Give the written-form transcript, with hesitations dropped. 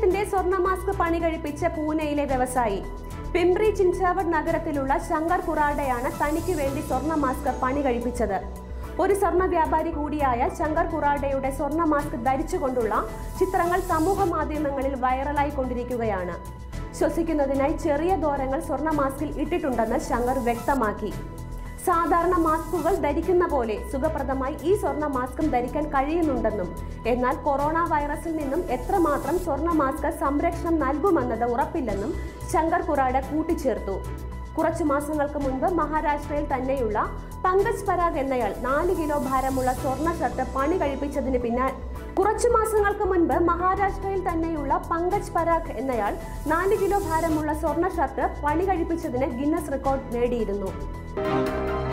ലക്ഷത്തിന്റെ സ്വർണ്ണ മാസ്ക് പണി കഴിപ്പിച്ച പൂനെയിലെ വ്യവസായി. പിംപ്രി ചിഞ്ചാവഡ് നഗരത്തിലുള്ള ശങ്കർ കുറാഡയാണ് തനിക്ക് വേണ്ടി സ്വർണ്ണ മാസ്ക് പണി കഴിപ്പിച്ചത്. ഒരു സ്വർണ്ണ വ്യാപാരി കൂടിയായ ശങ്കർ കുറാഡയുടെ സ്വർണ്ണ മാസ്ക് ധരിച്ചുകൊണ്ടുള്ള ചിത്രങ്ങൾ സമൂഹ മാധ്യമങ്ങളിൽ വൈറലായി കൊണ്ടിരിക്കുകയാണ്. ശ്വസിക്കുന്നതിനായി ചെറിയ ദ്വാരങ്ങൾ സ്വർണ്ണ മാസ്കിൽ ഇട്ടിട്ടുണ്ടെന്ന് ശങ്കർ വ്യക്തമാക്കി. സാധാരണ മാസ്കുകൾ ധരിക്കുന്ന പോലെ സുഖപ്രദമായി ഈ സ്വർണ്ണ മാസ്കും ധരിക്കാൻ കഴിയുന്നുണ്ടെന്നും എന്നാൽ കൊറോണ വൈറസിൽ നിന്നും എത്രമാത്രം സ്വർണ്ണ മാസ്ക് സംരക്ഷണം നൽകുമെന്നത് ഉറപ്പില്ലെന്നും ശങ്കർ കുറാഡ കൂട്ടിച്ചേർത്തു. കുറച്ചു മാസങ്ങൾക്ക് മുൻപ് മഹാരാഷ്ട്രയിൽ തന്നെയുള്ള പങ്കജ് പരാഗ് എന്നയാൾ 4 കിലോ ഭാരമുള്ള സ്വർണ്ണ ഷർട്ട് പണി കഴിപ്പിച്ചതിന് പിന്നാലെ മഹാരാഷ്ട്രയിൽ തന്നെയുള്ള പങ്കജ് പരാഗ് എന്നയാൾ 4 കിലോ ഭാരമുള്ള സ്വർണ്ണ ഷർട്ട് പണി കഴിപ്പിച്ചതിന് ഗിന്നസ് റെക്കോർഡ് നേടിയിരുന്നു.